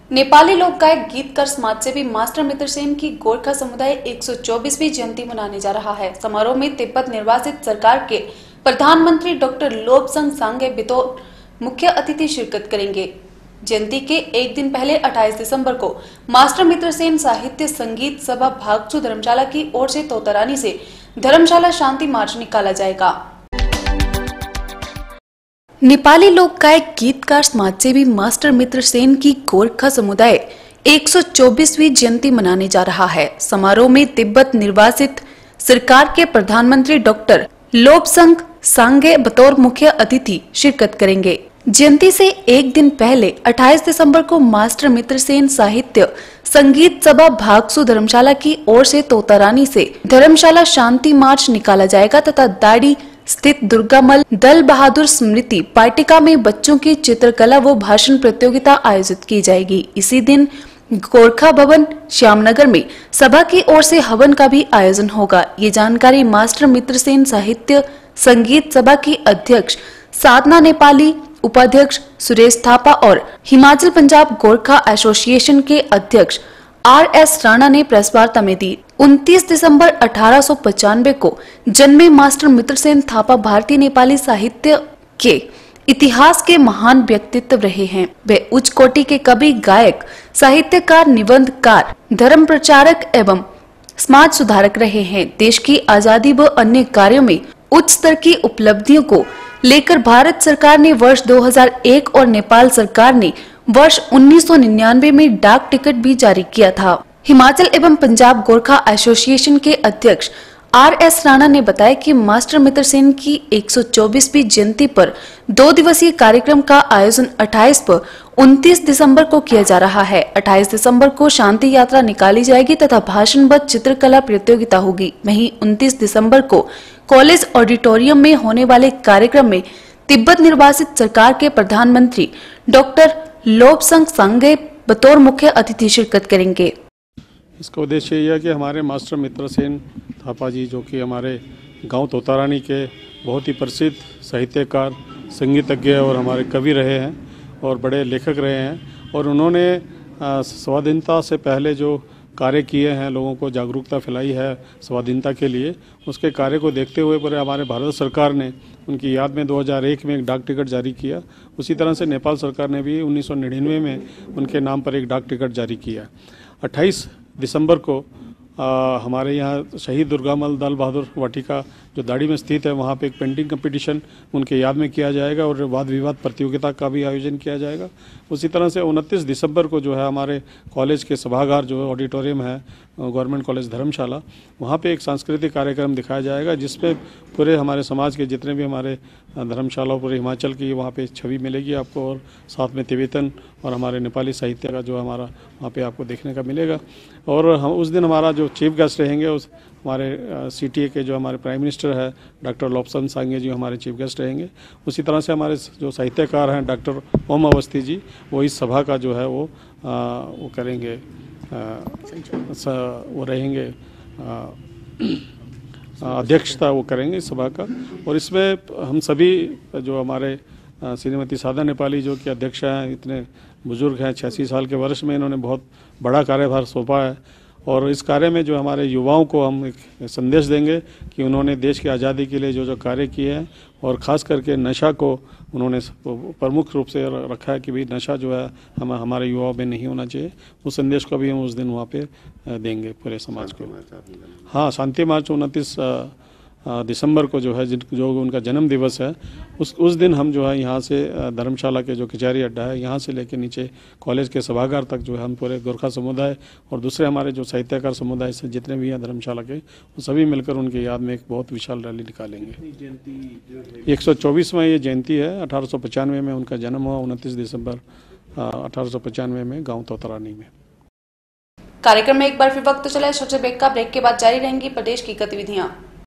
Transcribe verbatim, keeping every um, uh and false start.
नेपाली लोक गायक गीतकार समाजसेवी मास्टर मित्र सेन की गोरखा समुदाय एक सौ चौबीसवीं जयंती मनाने जा रहा है। समारोह में तिब्बत निर्वासित सरकार के प्रधानमंत्री डॉक्टर लोब्संग सांगे बतौर मुख्य अतिथि शिरकत करेंगे। जयंती के एक दिन पहले अट्ठाईस दिसंबर को मास्टर मित्र सेन साहित्य संगीत सभा भागचू धर्मशाला की ओर से तोतारानी से धर्मशाला शांति मार्च निकाला जाएगा। नेपाली लोक गायक गीतकार समाजसेवी मास्टर मित्र सेन की गोरखा समुदाय एक सौ चौबीसवीं जयंती मनाने जा रहा है। समारोह में तिब्बत निर्वासित सरकार के प्रधानमंत्री डॉक्टर लोब्संग सांगे बतौर मुख्य अतिथि शिरकत करेंगे। जयंती से एक दिन पहले अट्ठाईस दिसंबर को मास्टर मित्र सेन साहित्य संगीत सभा भागसू धर्मशाला की ओर से तोतारानी से धर्मशाला शांति मार्च निकाला जाएगा तथा दाड़ी स्थित दुर्गामल दल बहादुर स्मृति पाटिका में बच्चों की चित्रकला व भाषण प्रतियोगिता आयोजित की जाएगी। इसी दिन गोरखा भवन श्यामनगर में सभा की ओर से हवन का भी आयोजन होगा। ये जानकारी मास्टर मित्र सेन साहित्य संगीत सभा की अध्यक्ष साधना नेपाली, उपाध्यक्ष सुरेश थापा और हिमाचल पंजाब गोरखा एसोसिएशन के अध्यक्ष आर एस राणा ने प्रेस वार्ता में दी। उनतीस दिसंबर अठारह सौ पचानवे को जन्मे मास्टर मित्र सेन थापा भारतीय नेपाली साहित्य के इतिहास के महान व्यक्तित्व रहे हैं। वे उच्च कोटि के कवि, गायक, साहित्यकार, निबंधकार, धर्म प्रचारक एवं समाज सुधारक रहे हैं। देश की आजादी व अन्य कार्यों में उच्च स्तर की उपलब्धियों को लेकर भारत सरकार ने वर्ष दो हज़ार एक और नेपाल सरकार ने वर्ष उन्नीस सौ निन्यानवे में डाक टिकट भी जारी किया था। हिमाचल एवं पंजाब गोरखा एसोसिएशन के अध्यक्ष आर एस राणा ने बताया कि मास्टर मित्र सेन की एक सौ चौबीसवीं जयंती पर दो दिवसीय कार्यक्रम का आयोजन अट्ठाईस व उनतीस दिसंबर को किया जा रहा है। अट्ठाईस दिसंबर को शांति यात्रा निकाली जाएगी तथा भाषण व चित्रकला प्रतियोगिता होगी। वहीं उनतीस दिसंबर को कॉलेज ऑडिटोरियम में होने वाले कार्यक्रम में तिब्बत निर्वासित सरकार के प्रधानमंत्री डॉक्टर लोब्संग सांगे बतौर मुख्य अतिथि शिरकत करेंगे। इसका उद्देश्य यह है कि हमारे मास्टर मित्र सेन थापा जी, जो कि हमारे गांव तोतारानी के बहुत ही प्रसिद्ध साहित्यकार, संगीतज्ञ और हमारे कवि रहे हैं और बड़े लेखक रहे हैं, और उन्होंने स्वाधीनता से पहले जो कार्य किए हैं, लोगों को जागरूकता फैलाई है स्वाधीनता के लिए, उसके कार्य को देखते हुए पर हमारे भारत सरकार ने उनकी याद में दो हज़ार एक में एक डाक टिकट जारी किया। उसी तरह से नेपाल सरकार ने भी उन्नीस सौ निन्यानवे में उनके नाम पर एक डाक टिकट जारी किया। अट्ठाईस दिसंबर को आ, हमारे यहाँ शहीद दुर्गामल दल बहादुर वाटिका जो दाड़ी में स्थित है, वहाँ पे एक पेंटिंग कंपटीशन उनके याद में किया जाएगा और वाद विवाद प्रतियोगिता का भी आयोजन किया जाएगा। उसी तरह से उनतीस दिसंबर को जो है हमारे कॉलेज के सभागार जो ऑडिटोरियम है गवर्नमेंट कॉलेज धर्मशाला, वहाँ पे एक सांस्कृतिक कार्यक्रम दिखाया जाएगा जिसपे पूरे हमारे समाज के जितने भी हमारे धर्मशाला, पूरे हिमाचल की वहाँ पे छवि मिलेगी आपको, और साथ में तिब्बतन और हमारे नेपाली साहित्य का जो हमारा वहाँ पे आपको देखने का मिलेगा। और हम उस दिन हमारा जो चीफ गेस्ट रहेंगे उस हमारे सीटीए के जो हमारे प्राइम मिनिस्टर है डॉक्टर लोब्संग सांगे जी हमारे चीफ गेस्ट रहेंगे। उसी तरह से हमारे जो साहित्यकार हैं डॉक्टर ओम अवस्थी जी, वो इस सभा का जो है वो आ, वो करेंगे, आ, वो रहेंगे अध्यक्षता वो करेंगे इस सभा का। और इसमें हम सभी जो हमारे श्रीमती साधना नेपाली जो कि अध्यक्ष हैं, इतने बुजुर्ग हैं, छियासी साल के वर्ष में इन्होंने बहुत बड़ा कार्यभार सौंपा है, और इस कार्य में जो हमारे युवाओं को हम एक संदेश देंगे कि उन्होंने देश की आज़ादी के लिए जो जो कार्य किए हैं, और ख़ास करके नशा को उन्होंने प्रमुख रूप से रखा है कि भाई नशा जो है हम हमारे युवाओं में नहीं होना चाहिए। उस संदेश को भी हम उस दिन वहाँ पे देंगे पूरे समाज को। हाँ, शांति मार्च उनतीस दिसंबर को जो है जिन जो उनका जन्म दिवस है, उस उस दिन हम जो है यहाँ से धर्मशाला के जो कचहरी अड्डा है यहाँ से लेकर नीचे कॉलेज के सभागार तक जो है हम पूरे गोरखा समुदाय और दूसरे हमारे जो साहित्यकार समुदाय से जितने भी हैं धर्मशाला के, वो सभी मिलकर उनके याद में एक बहुत विशाल रैली निकालेंगे। एक सौ चौबीसवां ये जयंती है। अठारह सौ पचानवे में उनका जन्म हुआ, उनतीस दिसंबर अठारह सौ पचानवे में गाँव तोतारानी में। कार्यक्रम में एक बार फिर वक्त चला है, सबसे ब्रेक का ब्रेक के बाद जारी रहेंगी प्रदेश की गतिविधियाँ।